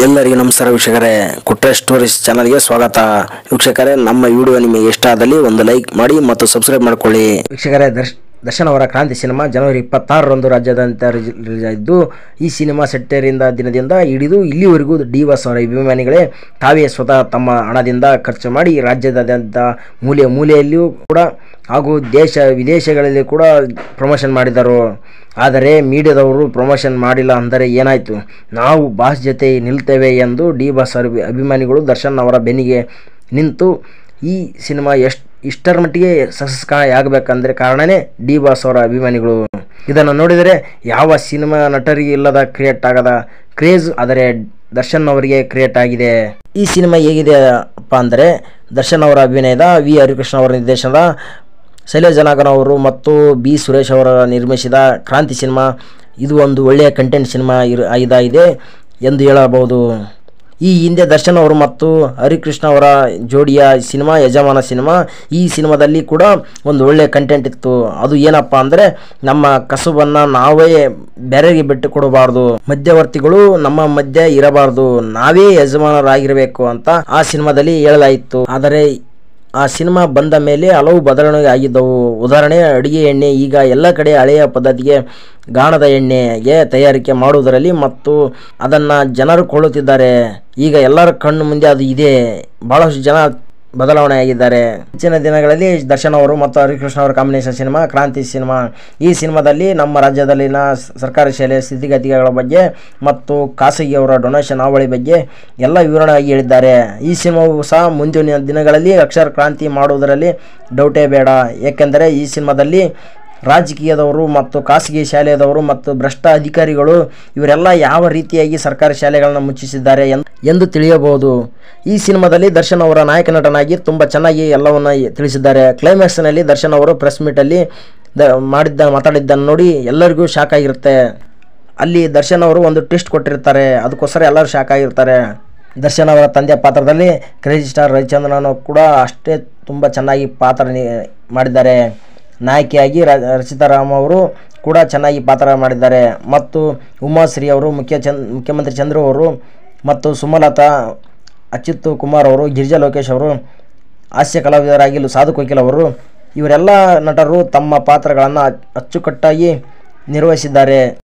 ಎಲ್ಲರಿಗೂ ನಮಸ್ಕಾರ ವೀಕ್ಷಕರೇ, ಕುಟ್ರೆ ಸ್ಟೋರೀಸ್ ಚಾನಲ್ಗೆ ಸ್ವಾಗತ. ವೀಕ್ಷಕರೇ, ನಮ್ಮ ವಿಡಿಯೋ ನಿಮಗೆ ಇಷ್ಟ ಆದಲ್ಲಿ ಒಂದು ಲೈಕ್ ಮಾಡಿ ಮತ್ತು ಸಬ್ಸ್ಕ್ರೈಬ್ ಮಾಡ್ಕೊಳ್ಳಿ. ವೀಕ್ಷಕರೇ, ದರ್ಶನ್ ಅವರ ಕ್ರಾಂತಿ ಸಿನಿಮಾ ಜನವರಿ 26ರಂದು ರಾಜ್ಯಾದ್ಯಂತ ರಿಲೀಸ್ ಆಗಿದ್ದು, ಈ ಸಿನಿಮಾ ಸೆಟ್ಟೇರಿಂದ ದಿನದಿಂದ ಹಿಡಿದು ಇಲ್ಲಿವರೆಗೂ ಡಿ ಬಾಸ್ ಅವರ ಅಭಿಮಾನಿಗಳೇ ತಾವೇ ಸ್ವತಃ ತಮ್ಮ ಹಣದಿಂದ ಖರ್ಚು ಮಾಡಿ ರಾಜ್ಯದಾದ್ಯಂತ ಮೂಲೆ ಮೂಲೆಯಲ್ಲಿಯೂ ಕೂಡ ಹಾಗೂ ದೇಶ ವಿದೇಶಗಳಲ್ಲಿ ಕೂಡ ಪ್ರಮೋಷನ್ ಮಾಡಿದರು. ಆದರೆ ಮೀಡಿಯಾದವರು ಪ್ರಮೋಷನ್ ಮಾಡಿಲ್ಲ ಅಂದರೆ ಏನಾಯಿತು, ನಾವು ಬಾಸ್ ಜೊತೆ ನಿಲ್ತೇವೆ ಎಂದು ಡಿ ಬಾಸ್ ಅಭಿಮಾನಿಗಳು ದರ್ಶನ್ ಅವರ ಬೆನ್ನಿಗೆ ನಿಂತು ಈ ಸಿನಿಮಾ ಇಷ್ಟರ ಮಟ್ಟಿಗೆ ಸಕ್ಸಸ್ ಆಗಬೇಕಂದ್ರೆ ಕಾರಣನೇ ಡಿ ಬಾಸ್ ಅವರ ಅಭಿಮಾನಿಗಳು. ಇದನ್ನು ನೋಡಿದರೆ ಯಾವ ಸಿನಿಮಾ ನಟರಿಗೆ ಇಲ್ಲದ ಕ್ರಿಯೇಟ್ ಆಗದ ಕ್ರೇಜ್ ಆದರೆ ದರ್ಶನ್ ಅವರಿಗೆ ಕ್ರಿಯೇಟ್ ಆಗಿದೆ. ಈ ಸಿನಿಮಾ ಹೇಗಿದೆ ಅಪ್ಪ ಅಂದರೆ, ದರ್ಶನ್ ಅವರ ಅಭಿನಯದ, ವಿ ಹರಿಕೃಷ್ಣ ಅವರ ನಿರ್ದೇಶನದ, ಶೈಲೇಜನಾಗನ್ ಅವರು ಮತ್ತು ಬಿ ಸುರೇಶ್ ಅವರ ನಿರ್ಮಿಸಿದ ಕ್ರಾಂತಿ ಸಿನಿಮಾ ಇದು ಒಂದು ಒಳ್ಳೆಯ ಕಂಟೆಂಟ್ ಸಿನಿಮಾ ಇದಾಗಿದೆ ಎಂದು ಹೇಳಬಹುದು. ಈ ಹಿಂದೆ ದರ್ಶನ್ ಅವರು ಮತ್ತು ಹರಿಕೃಷ್ಣ ಅವರ ಜೋಡಿಯ ಸಿನಿಮಾ ಯಜಮಾನ ಸಿನಿಮಾ, ಈ ಸಿನಿಮಾದಲ್ಲಿ ಕೂಡ ಒಂದು ಒಳ್ಳೆಯ ಕಂಟೆಂಟ್ ಇತ್ತು. ಅದು ಏನಪ್ಪ ಅಂದರೆ, ನಮ್ಮ ಕಸುಬನ್ನು ನಾವೇ ಬೇರೆಗೆ ಬಿಟ್ಟು ಕೊಡಬಾರ್ದು, ಮಧ್ಯವರ್ತಿಗಳು ನಮ್ಮ ಮಧ್ಯೆ ಇರಬಾರ್ದು, ನಾವೇ ಯಜಮಾನರಾಗಿರಬೇಕು ಅಂತ ಆ ಸಿನಿಮಾದಲ್ಲಿ ಹೇಳಲಾಯಿತು. ಆದರೆ ಆ ಸಿನಿಮಾ ಬಂದ ಮೇಲೆ ಹಲವು ಬದಲಾವಣೆ ಆಗಿದ್ದವು. ಉದಾಹರಣೆ, ಅಡುಗೆ ಎಣ್ಣೆ ಈಗ ಎಲ್ಲ ಕಡೆ ಹಳೆಯ ಪದ್ಧತಿಗೆ ಗಾಣದ ಎಣ್ಣೆಗೆ ತಯಾರಿಕೆ ಮಾಡುವುದರಲ್ಲಿ ಮತ್ತು ಅದನ್ನು ಜನರು ಕೊಳ್ಳುತ್ತಿದ್ದಾರೆ. ಈಗ ಎಲ್ಲರ ಕಣ್ಣು ಮುಂದೆ ಅದು ಇದೆ. ಬಹಳಷ್ಟು ಜನ ಬದಲಾವಣೆ ಆಗಿದ್ದಾರೆ. ಹೆಚ್ಚಿನ ದಿನಗಳಲ್ಲಿ ದರ್ಶನ್ ಅವರು ಮತ್ತು ಹರಿಕೃಷ್ಣ ಅವರ ಕಾಂಬಿನೇಷನ್ ಸಿನಿಮಾ ಕ್ರಾಂತಿ ಸಿನಿಮಾ, ಈ ಸಿನಿಮಾದಲ್ಲಿ ನಮ್ಮ ರಾಜ್ಯದಲ್ಲಿನ ಸರ್ಕಾರಿ ಶಾಲೆಯ ಸ್ಥಿತಿಗತಿಗಳ ಬಗ್ಗೆ ಮತ್ತು ಖಾಸಗಿಯವರ ಡೊನೇಷನ್ ಹಾವಳಿ ಬಗ್ಗೆ ಎಲ್ಲ ವಿವರಣೆಯಾಗಿ ಹೇಳಿದ್ದಾರೆ. ಈ ಸಿನಿಮಾವು ಸಹ ಮುಂದಿನ ದಿನಗಳಲ್ಲಿ ಅಕ್ಷರ ಕ್ರಾಂತಿ ಮಾಡುವುದರಲ್ಲಿ ಡೌಟೇ ಬೇಡ. ಏಕೆಂದರೆ ಈ ಸಿನಿಮಾದಲ್ಲಿ ರಾಜಕೀಯದವರು ಮತ್ತು ಖಾಸಗಿ ಶಾಲೆಯದವರು ಮತ್ತು ಭ್ರಷ್ಟ ಅಧಿಕಾರಿಗಳು ಇವರೆಲ್ಲ ಯಾವ ರೀತಿಯಾಗಿ ಸರ್ಕಾರಿ ಶಾಲೆಗಳನ್ನು ಮುಚ್ಚಿಸಿದ್ದಾರೆ ಎಂದು ತಿಳಿಯಬಹುದು. ಈ ಸಿನಿಮಾದಲ್ಲಿ ದರ್ಶನ್ ಅವರ ನಾಯಕ ನಟನಾಗಿ ತುಂಬ ಚೆನ್ನಾಗಿ ಎಲ್ಲವನ್ನು ತಿಳಿಸಿದ್ದಾರೆ. ಕ್ಲೈಮ್ಯಾಕ್ಸ್ನಲ್ಲಿ ದರ್ಶನ್ ಅವರು ಪ್ರೆಸ್ ಮೀಟಲ್ಲಿ ಮಾತಾಡಿದ್ದನ್ನು ನೋಡಿ ಎಲ್ಲರಿಗೂ ಶಾಕ್ ಆಗಿರುತ್ತೆ. ಅಲ್ಲಿ ದರ್ಶನ್ ಅವರು ಒಂದು ಟ್ವಿಸ್ಟ್ ಕೊಟ್ಟಿರ್ತಾರೆ, ಅದಕ್ಕೋಸ್ಕರ ಎಲ್ಲರೂ ಶಾಕ್ ಆಗಿರ್ತಾರೆ. ದರ್ಶನ್ ಅವರ ತಂದೆ ಪಾತ್ರದಲ್ಲಿ ಕ್ರೇಜಿ ಸ್ಟಾರ್ ರವಿಚಂದ್ರನ್ ಕೂಡ ಅಷ್ಟೇ ತುಂಬ ಚೆನ್ನಾಗಿ ಪಾತ್ರ ಮಾಡಿದ್ದಾರೆ. ನಾಯಕಿಯಾಗಿ ರಚಿತಾ ರಾಮ್ ಅವರು ಕೂಡ ಚೆನ್ನಾಗಿ ಪಾತ್ರ ಮಾಡಿದ್ದಾರೆ. ಮತ್ತು ಉಮಾಶ್ರೀ ಅವರು, ಮುಖ್ಯಮಂತ್ರಿ ಚಂದ್ರು ಅವರು ಮತ್ತು ಸುಮಲತಾ, ಅಚ್ಯುತ್ ಕುಮಾರ್ ಅವರು, ಗಿರಿಜಾ ಲೋಕೇಶ್ ಅವರು, ಹಾಸ್ಯ ಕಲಾವಿದರಾಗಿ ಸಾಧು ಕೋಕಿಲ್ ಅವರು, ಇವರೆಲ್ಲ ನಟರು ತಮ್ಮ ಪಾತ್ರಗಳನ್ನು ಅಚ್ಚುಕಟ್ಟಾಗಿ ನಿರ್ವಹಿಸಿದ್ದಾರೆ.